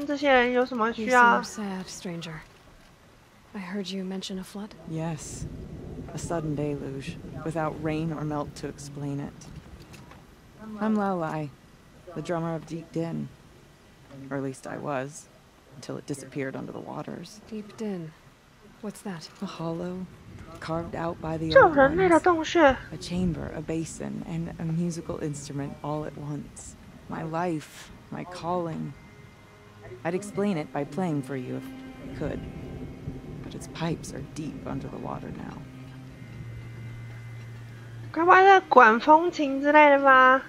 跟这些人有什么需 You 要 seem sad, stranger. I heard you mention a flood. Yes. A sudden deluge, without rain or melt to explain it. I'm Laolai, the drummer of Deep Din. Or at least I was, until it disappeared under the waters. Deep Din. What's that? A hollow, carved out by the 这有 old 人类的 ones. 洞穴。 A chamber, a basin, and a musical instrument all at once. My life, my calling. I'd explain it by playing for you if I could. But its pipes are deep under the water now. 该不会在管风琴之类的吧？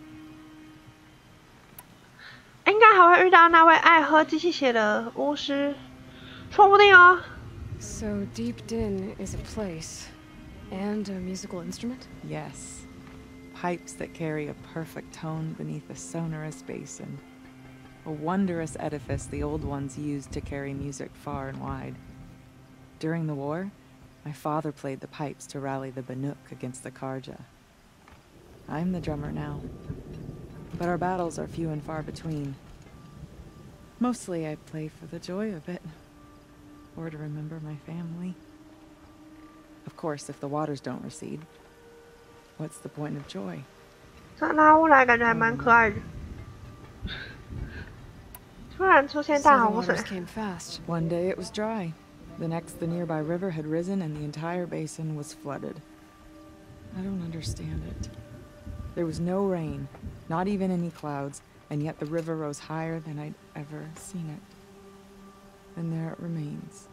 应该还会遇到那位爱喝机器血的巫师，说不定哦。 So Deep Din is a place and a musical instrument? Yes. Pipes that carry a perfect tone beneath a sonorous basin. A wondrous edifice the old ones used to carry music far and wide. During the war, my father played the pipes to rally the Banuk against the Karja. I'm the drummer now, but our battles are few and far between. Mostly I play for the joy of it, or to remember my family. Of course, if the waters don't recede, what's the point of joy? 这拉乌来感觉还蛮可爱的。突然出现 So 大 the 洪水 waters，came fast. One day it was dry. The next, the nearby river had risen and the entire basin was flooded. I don't understand it. There was no rain, not even any clouds, and yet the river rose higher than I'd ever seen it. And there it remains.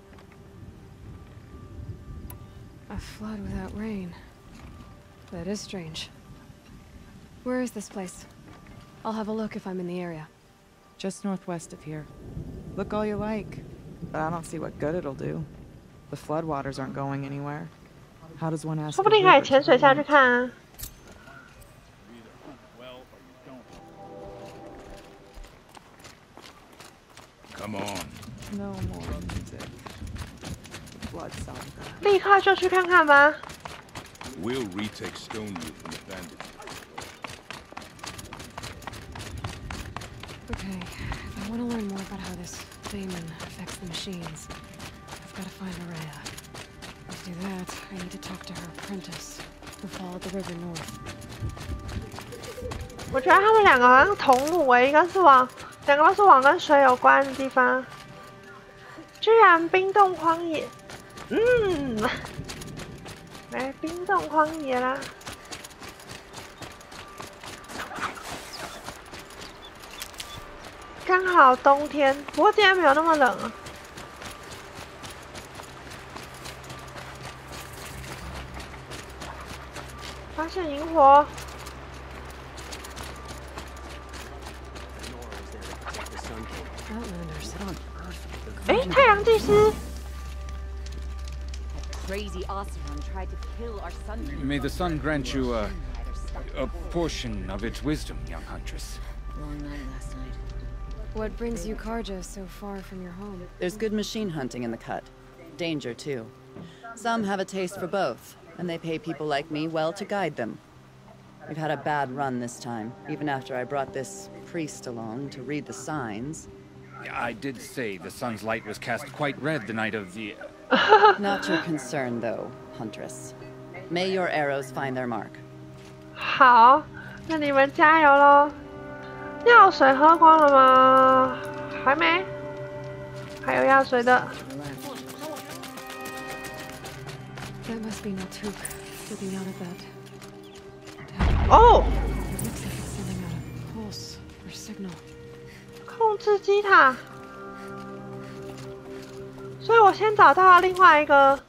A flood without rain. That is strange. Where is this place? I'll have a look if I'm in the area. Just northwest of here. Look all you like, but I don't see what good it'll do. The floodwaters aren't going anywhere. How does one ask 说 a 不定可以 river 潜 to 水下去 relent? 看啊。 Come on. No more music. The flood solved that. 立刻就去看看吧。 We'll retake Stonewall from the bandits. Okay, if I want to learn more about how this daemon affects the machines, I've got to find Araya. To do that, I need to talk to her apprentice, who followed the river north. 我觉得他们两个好像同路诶，一个是往，两个都是往跟水有关的地方。居然冰冻荒野，来冰冻荒野啦！刚好冬天，不过今天没有那么冷啊。发现萤火。 Outlanders. 哎，太阳祭司， Crazy Oseram tried to kill our sun. May the sun grant you a portion of its wisdom, young huntress. Long night last night. What brings you Karja so far from your home? There's good machine hunting in the cut. Danger, too. Some have a taste for both, and they pay people like me well to guide them. We've had a bad run this time, even after I brought this priest along to read the signs. I did say the sun's light was cast quite red the night of the... Not your concern, though, Huntress. May your arrows find their mark. 好，那你们加油喽！药水喝光了吗？还没，还有药水的。 That must be Naltuk, slipping out of that. 哦， It looks like it's sending out a pulse or signal. 控制机塔。所以我先找到了另外一个，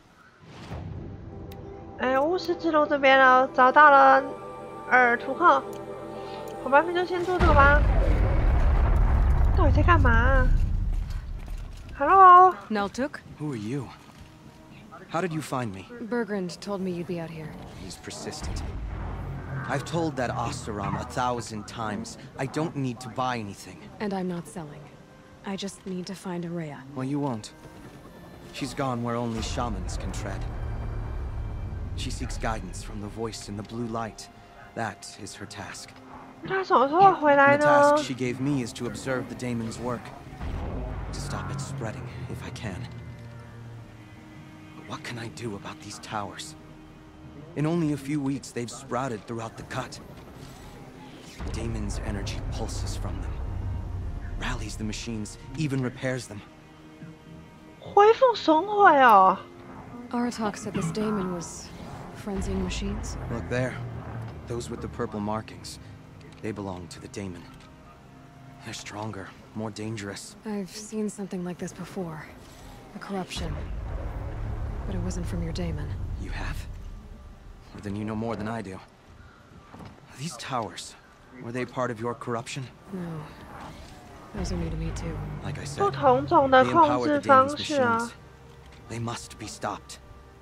哎，巫师之路这边了，找到了尔图克。好吧，那就先做这个吧。到底在干嘛？Hello。 Naltuk? Who are you? How did you find me? Bergrand told me you'd be out here. He's persistent. I've told that Oseram 1,000 times. I don't need to buy anything. And I'm not selling. I just need to find Araya. Well, you won't. She's gone where only shamans can tread. She seeks guidance from the voice in the blue light. That is her task. 他什么时候回来 And the 呢 task she gave me is to observe the daemon's work. spreading if I can. But what can I do about these towers? In only a few weeks, they've sprouted throughout the cut. Damon's energy pulses from them, rallies the machines, even repairs them. 恢复损毁哦。 Aratak said this Damon was frenzying machines. Look there. Those with the purple markings. They belong to the Damon. They're stronger, more dangerous. I've seen something like this before. A corruption. But it wasn't from your Damon. You have? Well, then you know more than I do. These towers, were they part of your corruption? No. Those are new to me too. Like I 不 said, 同种的 they 控 empower 制 the 方 Damon's 式啊 machines.。They must be stopped.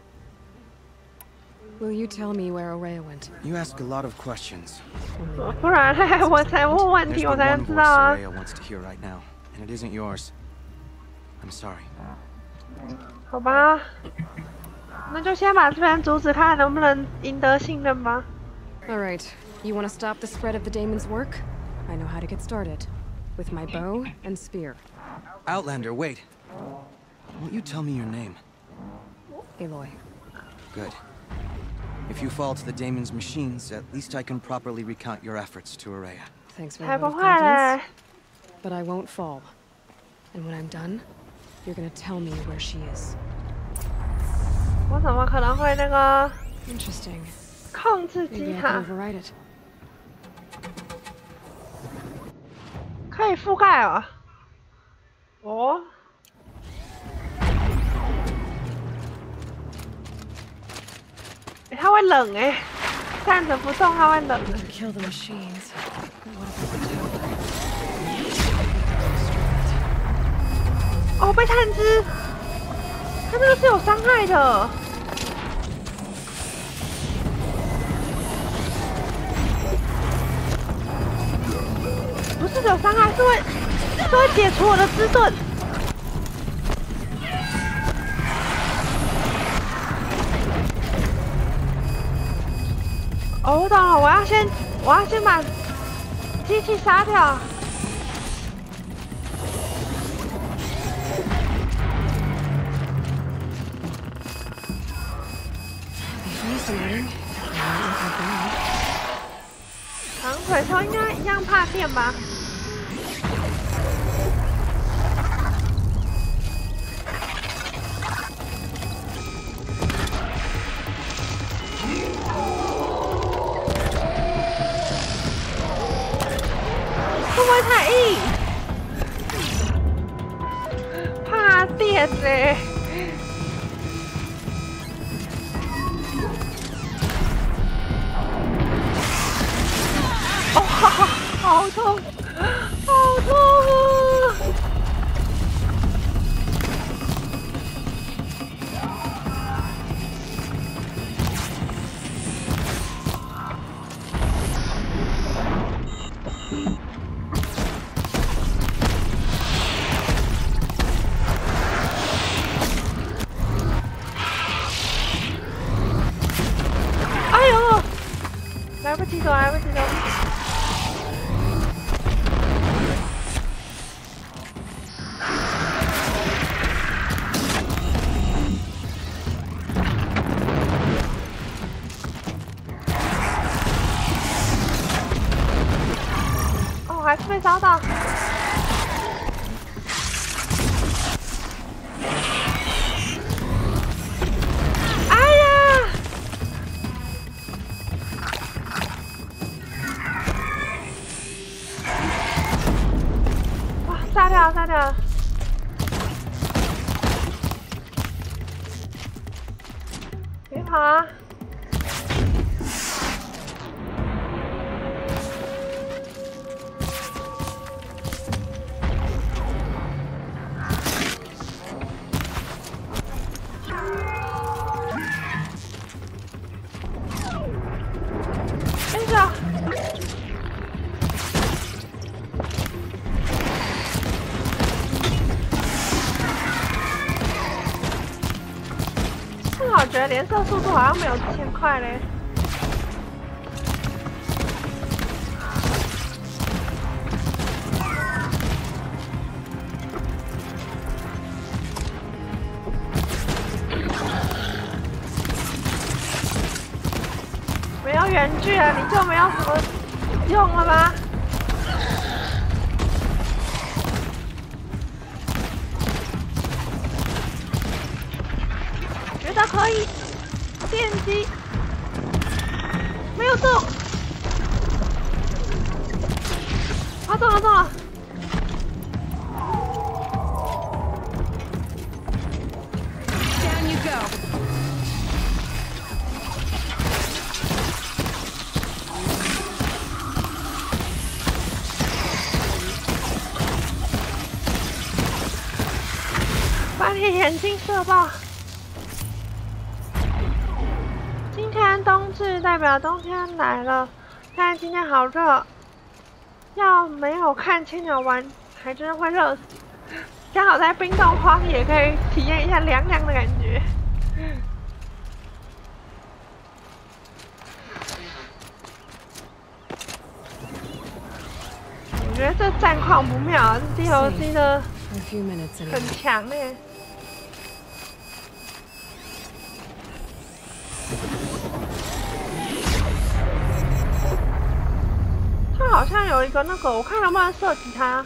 Will you tell me where Araya went? You ask a lot of questions. Only one. 不然我才问问 There's 题， but 我才 one 能知 voice 道啊。 Araya wants to hear right now, and it isn't yours. I'm sorry. 好吧，那就先把这边阻止，看能不能赢得信任吧。 All right. You want to stop the spread of the Damon's work? I know how to get started. With my bow and spear. Outlander, wait. Won't you tell me your name? Aloy. Good. If you fall to the Damon's machines, at least I can properly recount your efforts to Araya. Thanks for the 才 vote 不 of 会嘞 confidence. But I won't fall. And when I'm done, you're gonna tell me where she is. 我怎么可能会那个 Interesting. 控制 Maybe 机 I 塔 can？ override it. 可以覆盖哦。哦。它会冷哎，站着不动它会冷。 Kill the machines. But what about the tower? 哦，被探知，它那个是有伤害的。不是有伤害，是会解除我的滋盾。哦，我懂了，我要先把机器杀掉。 Fascinating. 长腿兽应该一样怕电吧？会不会太硬？怕电呢、哦，好痛，好痛啊！哎呦，来不及走，来不及走。 还是被烧到。哎呀！哇，炸掉了，炸掉了！别跑啊！ 我觉得连射速度好像没有之前快嘞。 没有远距了，你就没有什么用了吗？觉得可以，电击没有中，啊中了中了。 Down you go. 把你眼睛射爆！今天冬至代表冬天来了，但今天好热，要没有看青鸟玩，还真的会热死。刚好在冰冻荒野可以体验一下凉凉的感觉。我觉得这战况不妙，DLC 的 For a few minutes 很 anyway. 强耶。它好像有一个那个，我看能不能射击它。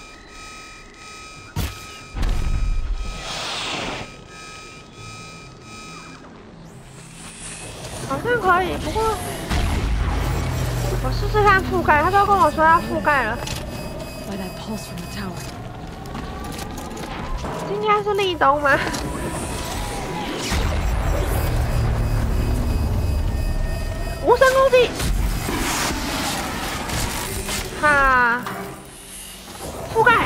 好像可以，不过我试试看覆盖，他都跟我说要覆盖了。 By that pulse from the tower. 今天是立冬吗？无声攻击，哈，覆盖。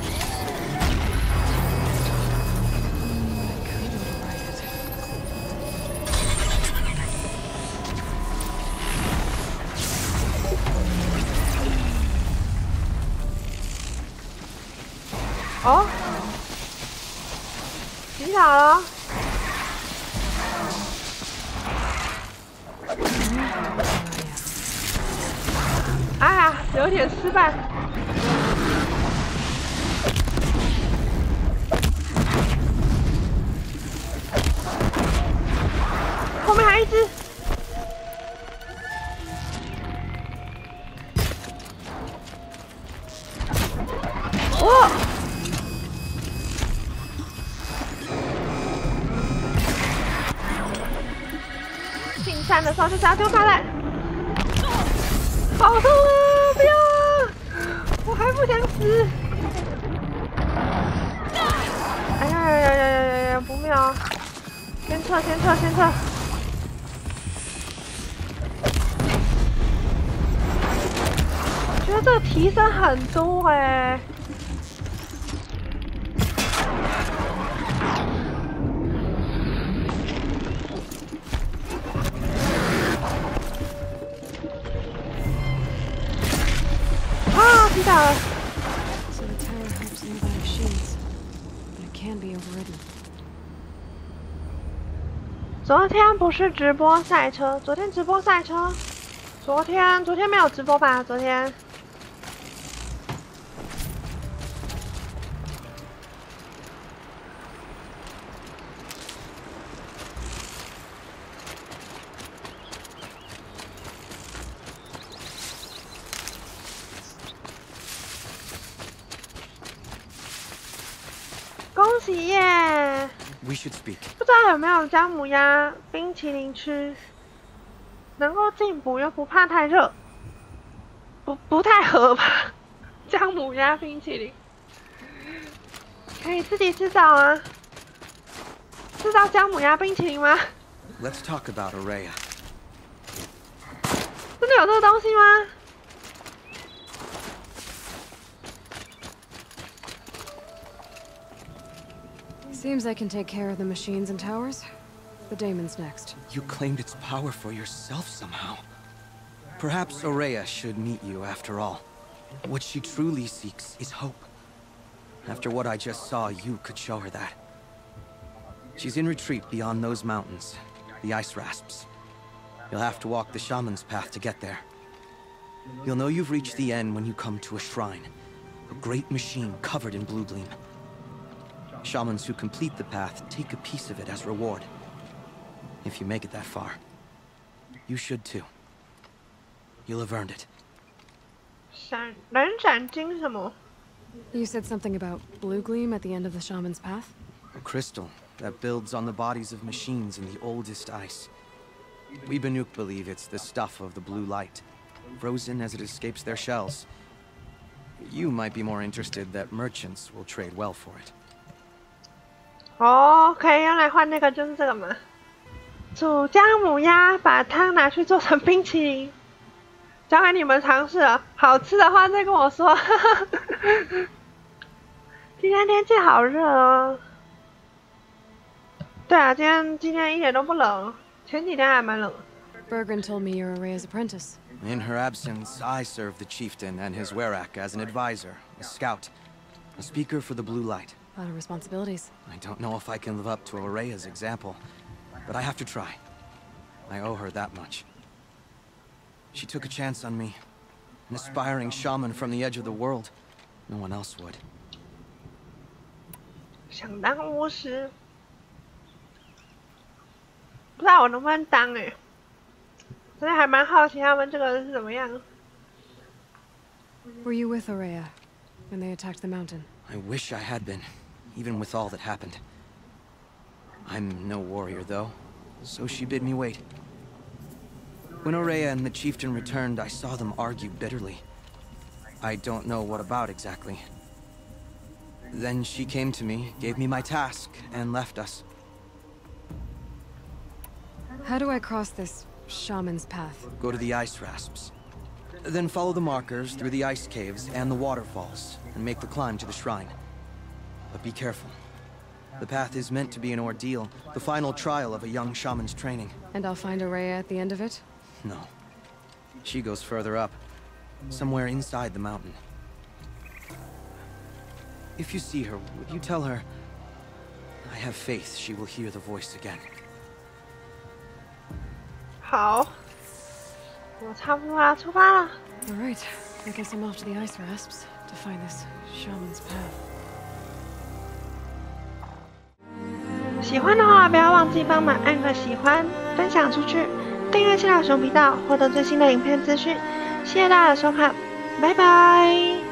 哦，洗澡了。哎呀，有点失败。后面还一只。哦。 进山的时候就是要丢炸弹，好痛啊！不要，我还不想死。哎呀，不妙！先撤，先撤，先撤。我觉得这个提升很多哎。 知道了。 So the tower helps nearby machines, but it can be overridden. 昨天不是直播赛车，昨天直播赛车，昨天没有直播吧？昨天。恭喜耶！ We should speak. 不知道有没有姜母鸭冰淇淋吃，能够进补又不怕太热，不太合吧？姜母鸭冰淇淋可以自己制造啊？制造姜母鸭冰淇淋吗？ Let's talk about Araya. 真的有这个东西吗？ Seems I can take care of the machines and towers. The daemons next. You claimed its power for yourself somehow. Perhaps Araya should meet you after all. What she truly seeks is hope. After what I just saw, you could show her that. She's in retreat beyond those mountains, the ice rasps. You'll have to walk the shaman's path to get there. You'll know you've reached the end when you come to a shrine, a great machine covered in blue gleam. Shamans who complete the path take a piece of it as reward. If you make it that far, you should too. You'll have earned it. 人闪金什么？ You said something about blue gleam at the end of the shaman's path? A crystal that builds on the bodies of machines in the oldest ice. We Banuk believe it's the stuff of the blue light, frozen as it escapes their shells. You might be more interested that merchants will trade well for it. 哦，可以用来换那个，就是这个嘛。煮姜母鸭，把汤拿去做成冰淇淋，交给你们尝试了。好吃的话再跟我说。今天天气好热哦。对啊，今天一点都不冷，前几天还蛮冷。 Bergren told me you're Araya's apprentice. In her absence, I serve the chieftain and his werak as an advisor, a scout, a speaker for the blue light. A lot of responsibilities. I don't know if I can live up to Araya's example, but I have to try. I owe her that much. She took a chance on me, an aspiring shaman from the edge of the world. No one else would. 想当巫师，不知道我能不能当哎，所以还蛮好奇他们这个是怎么样。 Were you with Araya when they attacked the mountain? I wish I had been, even with all that happened. I'm no warrior, though, so she bid me wait. When Araya and the chieftain returned, I saw them argue bitterly. I don't know what about exactly. Then she came to me, gave me my task, and left us. How do I cross this shaman's path? Go to the ice rasps. Then follow the markers through the ice caves and the waterfalls, and make the climb to the shrine. But be careful. The path is meant to be an ordeal, the final trial of a young shaman's training. And I'll find Araya at the end of it? No. She goes further up, somewhere inside the mountain. If you see her, would you tell her, I have faith she will hear the voice again. 好，我差不多要出发了。 All right. I guess I'm off to the ice rasps to find this shaman's path. 喜欢的话，不要忘记帮忙按个喜欢，分享出去，订阅七老熊频道，获得最新的影片资讯。谢谢大家的收看，拜拜。